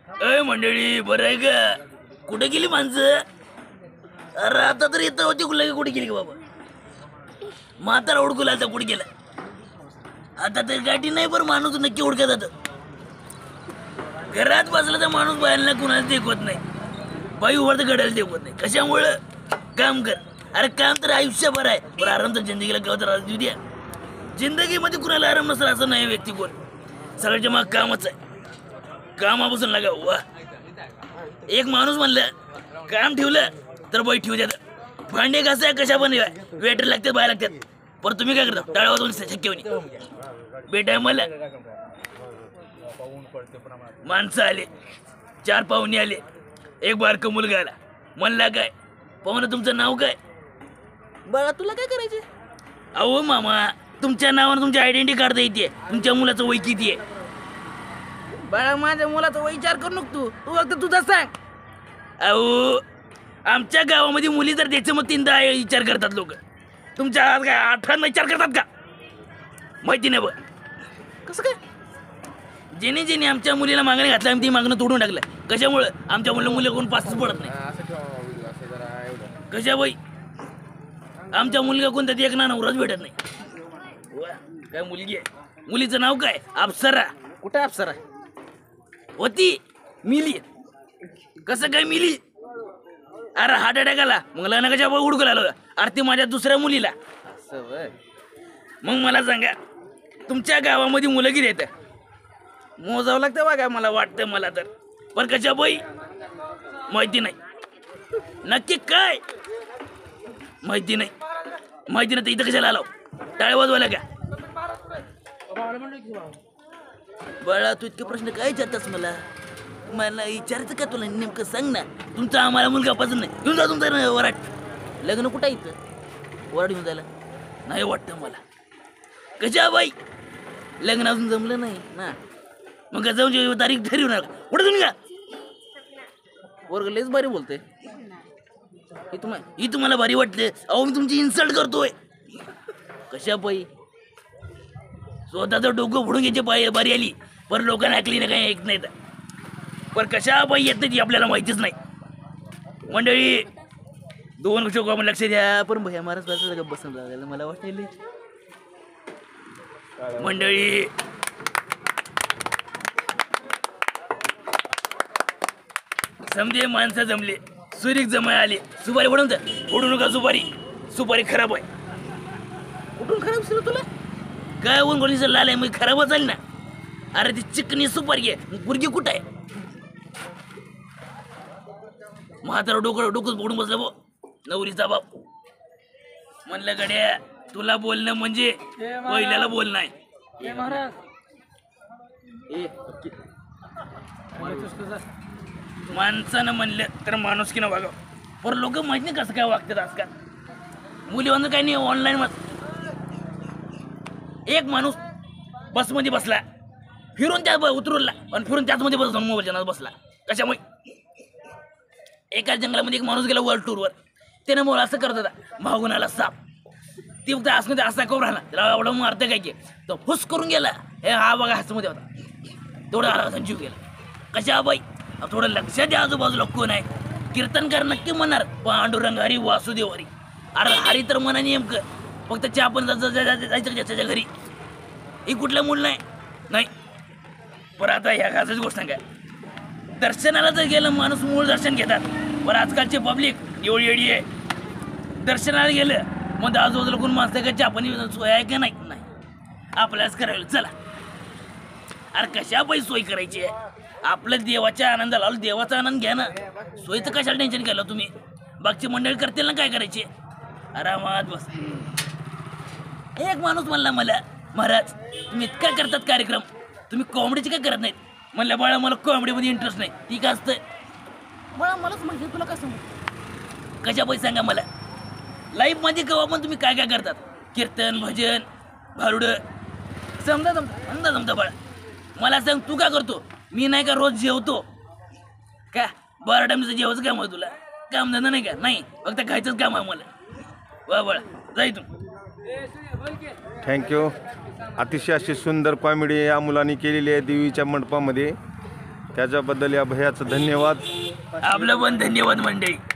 अय मंडळी, बरं आहे का? कुठे गेली माणसं? अरे आता तर येतं होती कुठे कुठे गेली का बाबा? म्हातारा ओळखू लागला कुठे गेला? आता तर गाठी नाही, बरं माणूस नक्की ओळखत जात. घरात बसला तर माणूस बाहेरला कुणाला देखवत नाही, बाई उभं तर घडायला देखवत नाही. कशामुळं? काम कर. अरे काम तर आयुष्यभर आहे, बरं आराम तर जिंदगीला केव्हा तर देऊ द्या. जिंदगीमध्ये कुणाला आराम नसला असं नाही व्यक्ती कोण. सगळ्याच्या माग कामच आहे. कामापासून लागा. वा, एक माणूस म्हणलं काम ठेवलं तर बाई ठेवू द्या. भांडे घासाय कशा पण वेटर लागतात, बाय लागतात. पण तुम्ही काय करता? टाळा वाजवून शक्य होईल. बेटा मला माणसं आले, 4 पाहुणे आले, एक बारक मुलगा आला. म्हणला काय पाहुणं तुमचं नाव काय? बाळा तुला काय करायचे? अहो मामा, तुमच्या नावानं तुमची आयडेंटिटी काढता येते. तुमच्या मुलाचं वय किती आहे? बाळा माझ्या मुलाचा विचार करू नको तू फक्त तुझा सांग. अहो आमच्या गावामध्ये मुली जर द्यायचं मग 3दा विचार करतात लोक. तुमच्या काय 18 विचार करतात का? माहिती नाही बघ. कसं काय? जेणे आमच्या मुलीला मागणी घातलं आम्ही ती मागणं तोडून टाकलं. कशामुळं? आमच्या मुलं कोण पासच पडत नाही. कशा बाई? आमच्या मुलगा कोणता एक ना नवराच भेटत नाही. काय मुलगी आहे? मुलीचं नाव काय? अप्सरा. कुठे अप्सरा होती? मिली. कसं काय मिली? अरे हार्ट अटॅक आला. मग लग्न कशा हुडकू लागलो? अरे ती माझ्या दुसऱ्या मुलीला. मग मला सांगा, तुमच्या गावामध्ये मुलं किती येतं? मोजावं लागतं बघा, मला वाटतं. मला तर पण कशा बाई माहिती नाही. नक्की काय माहिती नाही. माहिती नाही तर इथं कशाला आलो? टाळे वाजवायला का? बाळा तू इतके प्रश्न काय विचारतास मला? मला विचारायचं का तुला? नेमकं सांग ना. तुमचा आम्हाला मुलगा पसंत नाही. घेऊन जा तुमचा वराट. लग्न कुठं इथं? वराट घेऊन जायला नाही वाटतं मला. कशा बाई लग्न अजून जमलं नाही ना, मग जाऊन तारीख ठरवणार. कुठं तुम्ही का वर्ग लयच भारी बोलते. ही तुम्हाला भारी वाटते? अहो मी तुमची इन्सल्ट करतोय. कशा बाई स्वतःचं डोकं फोडून घ्यायची बारी आली, पण लोकांना ऐकली ना काही ऐकत नाही. पण कशा बाई येत नाही ती आपल्याला माहितीच नाही. मंडळी 2 गोष्टी आपण लक्ष द्या. पण भैया महाराज बसून लागायला मला वाटेल. मंडळी समजे माणसं जमले, सुरीक जमाय आले. सुपारी फोडून जा. फोडू नका सुपारी. सुपारी खराब आहे. कुठून खराब सुरू तुला? काय ऊन कोणी सर लाल आहे मग खराबच झाली ना. अरे ती चिकनी सुपारी आहे. पुरगी कुठं आहे? म्हातारा डोकं फोडून बसलं बो नवरीचा बाप. म्हणलं गड्या तुला बोलणं म्हणजे पहिल्याला बोलणं आहे. माणसानं म्हणलं तर माणुसकीनं वागावं. पर लोक माहित नाही कसं काय वागतात आजकाल. मुलीवर काही नाही. ऑनलाईन एक माणूस बसमध्ये बसला, फिरून त्यात उतरवला आणि फिरून त्याच मध्ये बसला मोबाईलच्या बसला. कशामुळे? एका जंगलामध्ये एक माणूस गेला वर्ल्ड टूरवर. त्याने मला असं करत होता, मागून आला साप. ती फक्त आसमध्ये असा करून राहिला. त्याला एवढं मारतं काय की तो फुस करून गेला. हे हा बघा हासमध्ये होता. तेवढा आला जीव गेला. कशा बाई थोडं लक्षात द्या आजूबाजूला कोण आहे. कीर्तनकार नक्की म्हणणार पांडुरंग हरी वासुदेव हरी. अरे हरी तर म्हणा नेमकं फक्त चहा पण जायचं त्याच्या घरी. ही कुठल्या मूल नाही. पण आता ह्या घासाची गोष्ट सांगा. दर्शनाला जर गेलं माणूस मूळ दर्शन घेतात. पण आजकालचे पब्लिक एवढी एवढी आहे. दर्शनाला गेलं मग आजूबाजूला कोण माणसं का चहा पाणी सोय आहे का? नाही. आपल्यालाच करायला चला. अरे कशा बाई सोय करायची आहे? आपल्या देवाच्या आनंदाला देवाचा आनंद घ्या ना. सोयीचं कशाला टेन्शन घ्यायला तुम्ही? बागची मंडळी करतील ना काय करायचे. आरामात बस. एक माणूस म्हणला मला, महाराज तुम्ही इतका करतात कार्यक्रम, तुम्ही कॉमेडीचे काय करत नाहीत? म्हणलं बाळा मला कॉमेडीमध्ये इंटरेस्ट नाही. ती काय असतं बाळा मलाच माहिती. तुला काय सांगू? कशा बाई सांगा मला. लाईफमध्ये केव्हा पण तुम्ही काय काय करतात? कीर्तन भजन भारुडं जमता बाळा. मला सांग तू काय करतो? मी नाही का रोज जेवतो का? 12 टाइमचं जेवायचं काम आहे तुला? काम धंदा नाही का? नाही, फक्त खायचंच काम आहे मला. वा बाळा जाई तू. थँक्यू. अतिशय अशी सुंदर कॉमेडी या मुलांनी केलेली आहे देवीच्या मंडपामध्ये. त्याच्याबद्दल या भैयाचं धन्यवाद. आपलं पण धन्यवाद मंडळी.